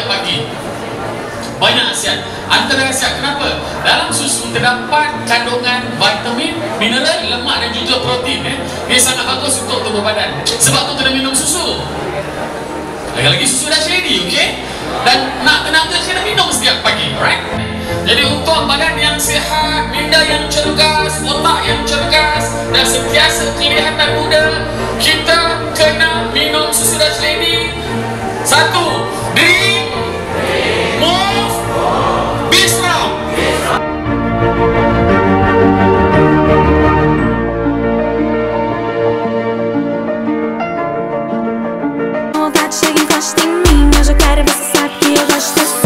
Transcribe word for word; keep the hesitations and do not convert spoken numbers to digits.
setiap pagi. Banyak khasiat. Antara khasiat kenapa? Dalam susu terdapat kandungan vitamin, mineral, lemak dan juga protein. Eh. Dia sangat bagus untuk tubuh badan. Sebab tu kena minum susu. Lagi-lagi susu Dutch Lady, okey? Dan nak tenaga kena minum setiap pagi, alright? Jadi untuk badan yang sihat, minda yang cergas, otak yang cergas dan sentiasa kelihatan muda, kita kena minum susu Dutch Lady. Satu, drink, move, be strong. Vontade chega e encosta em mim. Eu já quero ver se sabe que eu gosto assim.